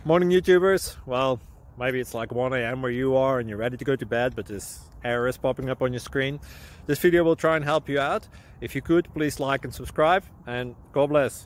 Morning YouTubers. Well, maybe it's like 1 a.m. where you are and you're ready to go to bed, but this error is popping up on your screen. This video will try and help you out. If you could, please like and subscribe, and God bless.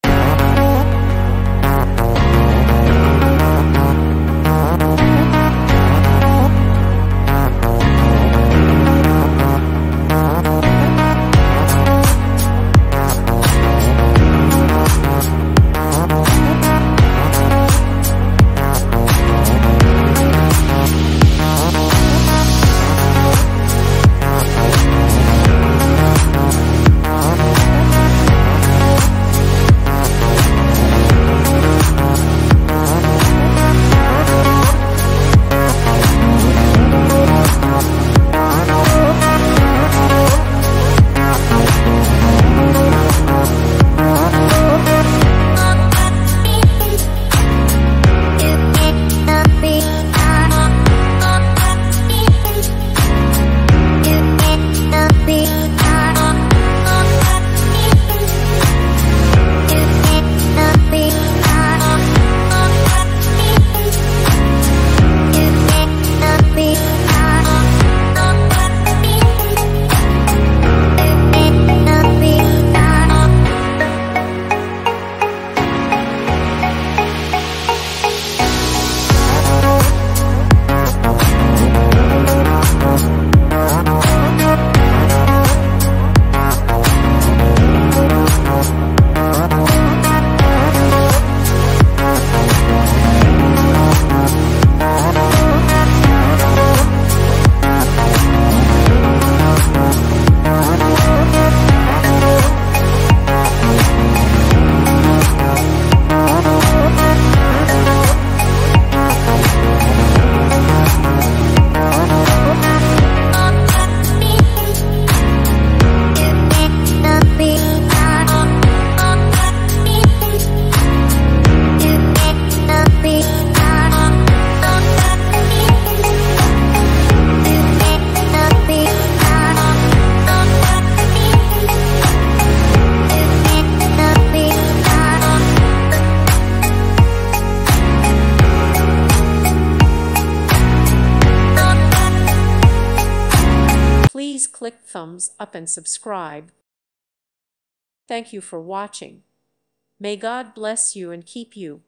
Please click thumbs up and subscribe. Thank you for watching. May God bless you and keep you.